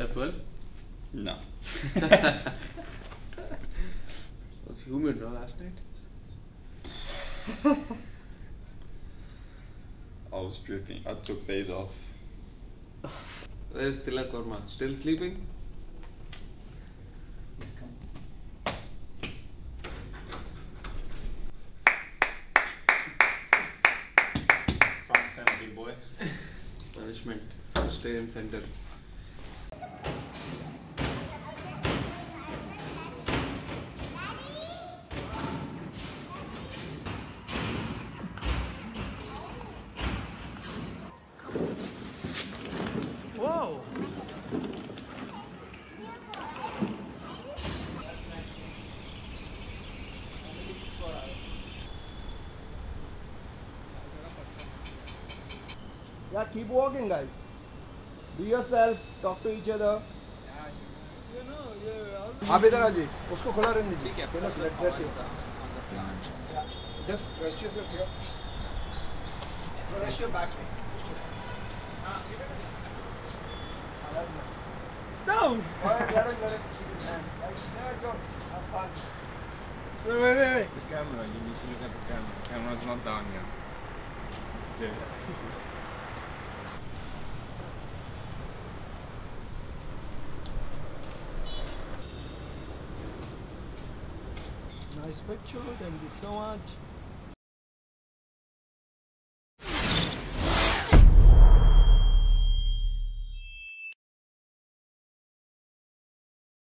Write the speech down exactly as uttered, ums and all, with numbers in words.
Slept well? No. It was humid, no, last night? I was dripping. I took days off. Where's Tilak Verma? Still sleeping? He's come. Front center, big boy. Punishment. Stay in center. Whoa! Yeah, keep walking, guys. Be yourself. Talk to each other. आप इधर आ जाइए उसको खुला रहने दीजिए Tilak, let's set you. Yeah. Just rest yourself here. No, rest your back. Rest your back. Ah, that's nice. No! Alright, let him, let him keep his hand. Right, there it goes. Have fun. Wait, wait, wait, wait. The camera, you need to look at the camera. The camera's not down yet. It's there. Nice picture. Thank you so much.